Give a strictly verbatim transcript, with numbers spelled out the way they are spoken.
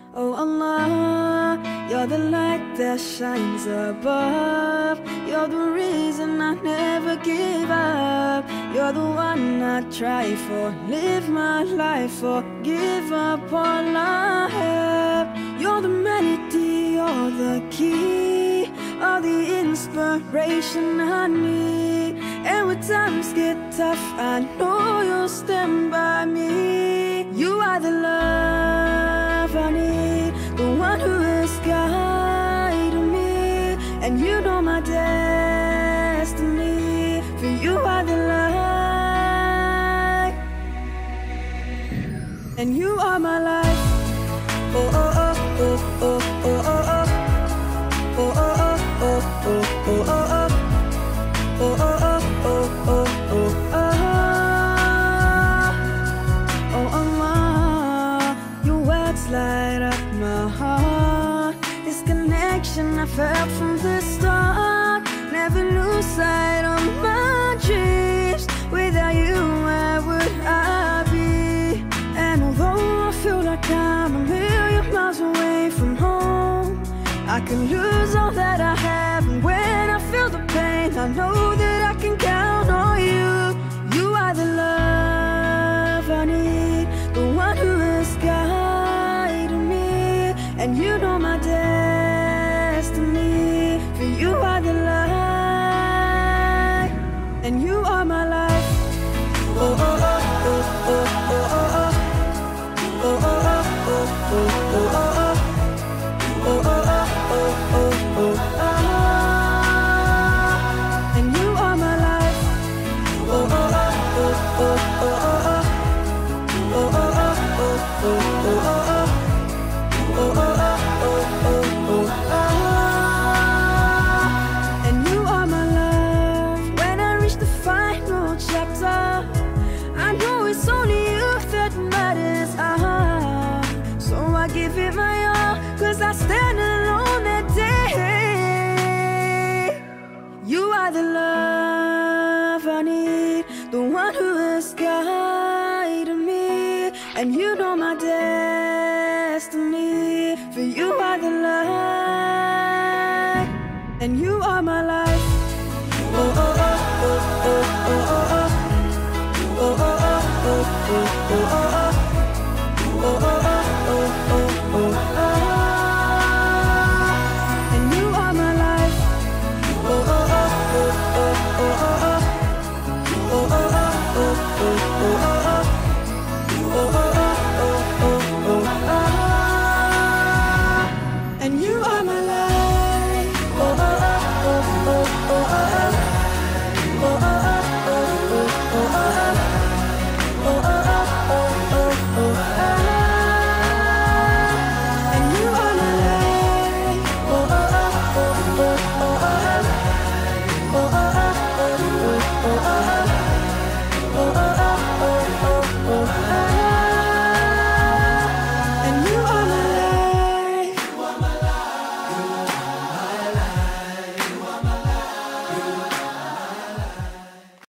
Oh Allah, you're the light that shines above. You're the reason I never give up. You're the one I try for, live my life for, give up all I have. You're the melody, you're the key, all the inspiration I need. And when times get tough, I know you'll stand by me. You are the love I need, the one who is guiding me. And you know my destiny, for you are the light, and you are my life. Oh, oh, oh, oh, oh, oh, oh, oh. Oh, oh, oh, oh, oh, oh, oh, oh. Oh, oh, oh, oh, oh, oh, oh. Oh, Allah, your words light up my heart. This connection I felt from the start. Never lose sight of my dreams. Without you, where would I be? And although I feel like I'm a million miles away from home, I can lose all that I have, and when I feel the pain, I know that I can count on you. You are the love I need, the one who is guiding me. And you know my destiny, for you are the light, and you are my life. Oh, oh, oh, oh, oh, oh, oh, oh. Oh, oh, oh, oh, oh, oh, oh. Oh, oh, oh, oh, oh, oh, oh. And you are my life. Oh, oh, oh, oh, oh, oh, oh. Oh, oh, oh, oh, oh, oh, oh. Oh, oh, oh, oh, oh, oh. And you are my love. When I reach the final chapter, I know it's only you that matters. Ah, so I give it my all, 'cause I stand alone that day. You are the love I need, the one who is guiding me. And you know my destiny, for you are the light, and you are my life. Oh, oh, oh, oh, oh, oh, oh. Oh, oh, oh, oh, oh, oh, oh.